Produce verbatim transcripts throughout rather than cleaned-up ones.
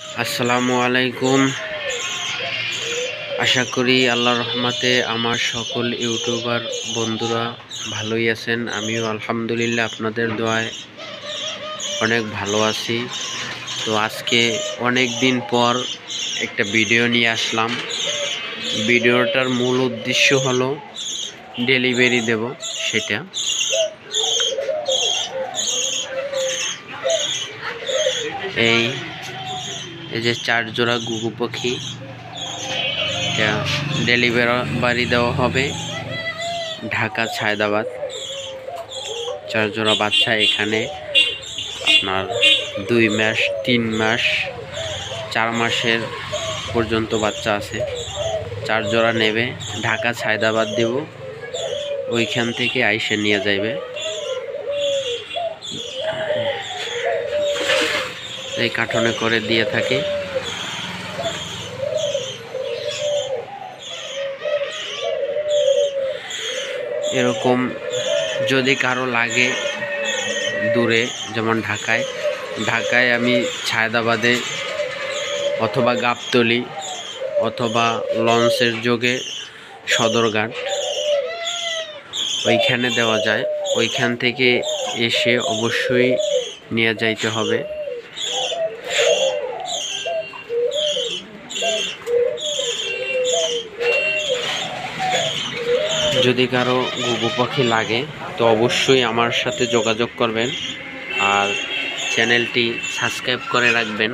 আসসালামু আলাইকুম। আশা করি আল্লাহর রহমতে আমার সকল ইউটিউবার বন্ধুরা ভালোই আছেন। আমিও আলহামদুলিল্লাহ আপনাদের দোয়ায় অনেক ভালো আছি। তো আজকে অনেক দিন পর একটা ভিডিও নিয়ে আসলাম। ভিডিওটার মূল উদ্দেশ্য হলো ডেলিভারি দেব, সেটা এই এই যে চার জোড়া ঘুঘু পাখি ডেলিভারি দেওয়া হবে ঢাকা ছায়দাবাদ। চার জোড়া বাচ্চা এখানে আপনার দুই মাস তিন মাস চার মাসের পর্যন্ত বাচ্চা আছে। চার জোড়া নেবে, ঢাকা ছায়দাবাদ দেব, ওইখান থেকে আইসে নিয়ে যাইবে। এই কার্টনে করে দিয়ে থাকি। এরকম যদি কারো লাগে দূরে, যেমন ঢাকায় ঢাকায় আমি ছায়দাবাদে অথবা গাবতলী অথবা লঞ্চের যোগে সদরঘাট ওইখানে দেওয়া যায়। ওইখান থেকে এসে অবশ্যই নিয়ে যাইতে হবে। যদি কারো ঘুঘু পাখি লাগে তো অবশ্যই আমার সাথে যোগাযোগ করবেন আর চ্যানেলটি সাবস্ক্রাইব করে রাখবেন।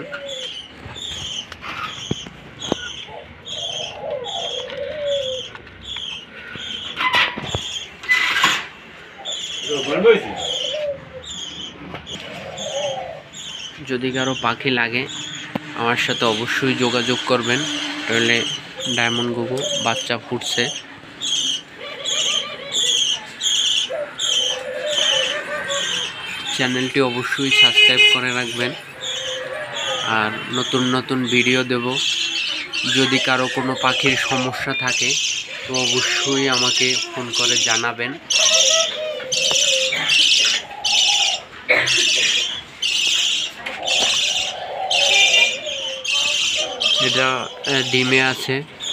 যদি কারো পাখি লাগে আমার সাথে অবশ্যই যোগাযোগ করবেন। তাহলে ডায়মন্ড ঘুঘু বাচ্চা ফুটছে। চ্যানেলটি অবশ্যই সাবস্ক্রাইব করে রাখবেন আর নতুন নতুন ভিডিও দেব। যদি কারো কোনো পাখির সমস্যা থাকে তো অবশ্যই আমাকে ফোন করে জানাবেন। এটা ডিমে আছে।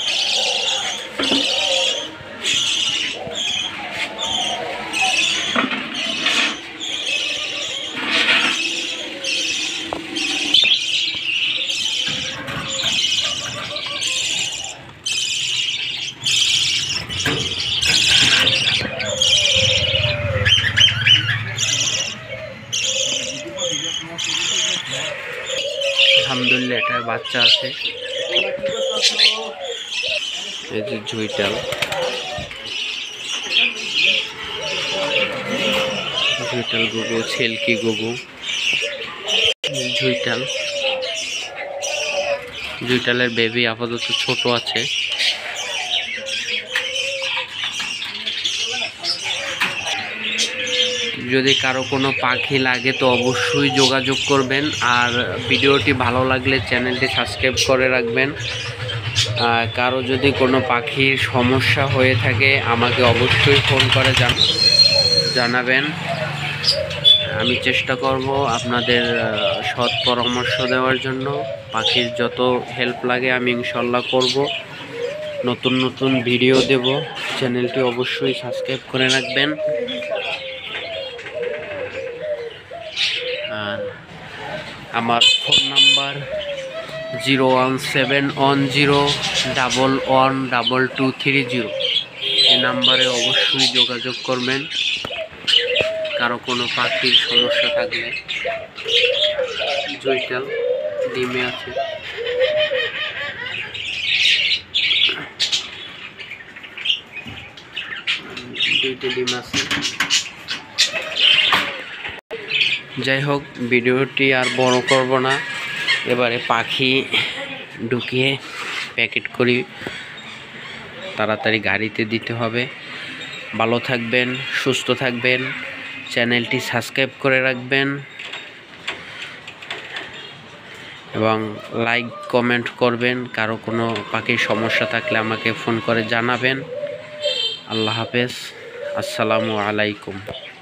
আলহামদুলিল্লাহ এটার বাচ্চা আছে। এই যে ঝুইটাল ঝুইটাল ঘুঘু, ছেলকি ঘুঘু, ঝুইটাল ঝুইটালের বেবি আপাতত ছোট আছে। যদি কারো কোনো পাখি লাগে তো অবশ্যই যোগাযোগ করবেন আর ভিডিওটি ভালো লাগলে চ্যানেলটি সাবস্ক্রাইব করে রাখবেন। কারো যদি কোনো পাখির সমস্যা হয়ে থাকে আমাকে অবশ্যই ফোন করে জানাবেন। আমি চেষ্টা করব আপনাদের সৎ পরামর্শ দেওয়ার জন্য। পাখির যত হেল্প লাগে আমি ইনশাল্লাহ করব। নতুন নতুন ভিডিও দেব। চ্যানেলটি অবশ্যই সাবস্ক্রাইব করে রাখবেন। আর আমার phone number zero one seven one zero double one double two three zero. এই নাম্বারে অবশ্যই যোগাযোগ করবেন কারো কোনো পাখির সমস্যা থাকলে। জয়টাল ডিমে আছে। দুইটা ডিম আছে। যাই হোক, ভিডিওটি আর বড় করব না। এবারে পাখি ঢুকিয়ে প্যাকেট করি, তাড়াতাড়ি গাড়িতে দিতে হবে। ভালো থাকবেন, সুস্থ থাকবেন, চ্যানেলটি সাবস্ক্রাইব করে রাখবেন এবং লাইক কমেন্ট করবেন। কারো কোনো পাখির সমস্যা থাকলে আমাকে ফোন করে জানাবেন। আল্লাহ হাফেজ। আসসালামু আলাইকুম।